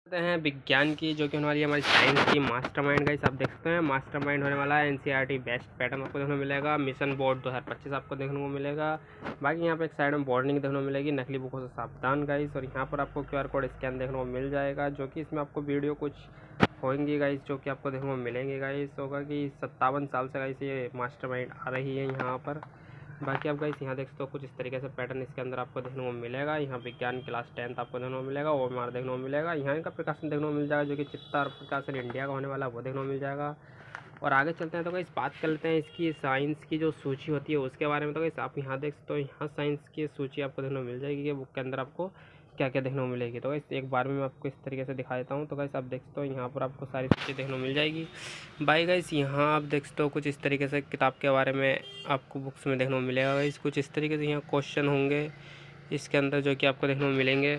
करते हैं विज्ञान की, जो कि होने वाली है हमारी साइंस की मास्टरमाइंड। गाइस आप देख सकते हैं मास्टरमाइंड होने वाला है। एनसीईआरटी बेस्ट पैटर्न आपको देखने को मिलेगा। मिशन बोर्ड 2025 आपको देखने को मिलेगा। बाकी यहाँ पे एक साइड में वार्निंग देखने को मिलेगी, नकली बुकों से सावधान गाइस। और यहाँ पर आपको क्यूआर कोड स्कैन देखने को मिल जाएगा, जो कि इसमें आपको वीडियो कुछ होंगी गाइस, जो कि आपको देखने को मिलेंगे गाइस। होगा कि 57 साल से गाइस ये मास्टरमाइंड आ रही है यहाँ पर। बाकी आप गाइस यहाँ देख सकते हो कुछ इस तरीके से पैटर्न इसके अंदर आपको देखने को मिलेगा। यहाँ विज्ञान क्लास 10th आपको देखने को मिलेगा, ओएमआर देखने को मिलेगा। यहाँ इनका प्रकाशन देखने को मिल जाएगा, जो कि चित्तर प्रकाशन इंडिया का होने वाला है, वो देखने को मिल जाएगा। और आगे चलते हैं तो गाइस बात कर लेते हैं इसकी साइंस की जो सूची होती है उसके बारे में। तो गाइस आप यहाँ देख सकते हो, यहाँ साइंस की सूची आपको देखने को मिल जाएगी कि बुक के अंदर आपको क्या क्या देखने को मिलेगी। तो गाइस एक बार में मैं आपको इस तरीके से दिखा देता हूँ। तो गाइस आप देख सकते हो यहाँ पर आपको सारी सूची देखने को मिल जाएगी। बाई गाइस यहाँ आप देख सकते हो कुछ इस तरीके से किताब के बारे में आपको बुक्स में देखने को मिलेगा गाइस। कुछ इस तरीके से यहाँ क्वेश्चन होंगे इसके अंदर, जो कि आपको देखने को मिलेंगे।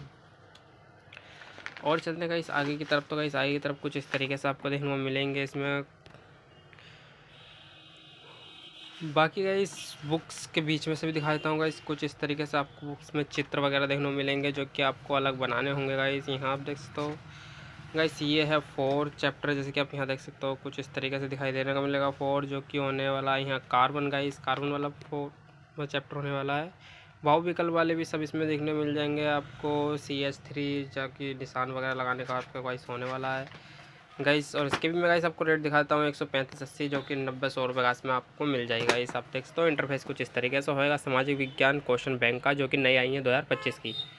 और चलते हैं गाइस आगे की तरफ। तो गाइस आगे की तरफ कुछ इस तरीके से आपको देखने को मिलेंगे इसमें। बाकी गाइस बुक्स के बीच में से भी दिखा देता हूँ गाइस। कुछ इस तरीके से आपको बुक्स में चित्र वगैरह देखने को मिलेंगे, जो कि आपको अलग बनाने होंगे गाइस। यहाँ आप देख सकते हो गाइस, ये है 4 चैप्टर, जैसे कि आप यहाँ देख सकते हो कुछ इस तरीके से दिखाई देने का मिलेगा 4, जो कि होने वाला है यहाँ कार्बन गाइस। कार्बन वाला 4 चैप्टर होने वाला है। भाव विकल्प वाले भी सब इसमें देखने मिल जाएंगे आपको। CH3 जो कि निशान वगैरह लगाने का आपका गाइस होने वाला है गाइस। और इसके भी मैं गाइस आपको रेट दिखाता हूँ 13580, जो कि 90-100 रुपये गाइस में आपको मिल जाएगा गाइस। आप देख सकते हो इंटरफेस कुछ इस तरीके से होएगा। सामाजिक विज्ञान क्वेश्चन बैंक का, जो कि नई आई है 2025 की।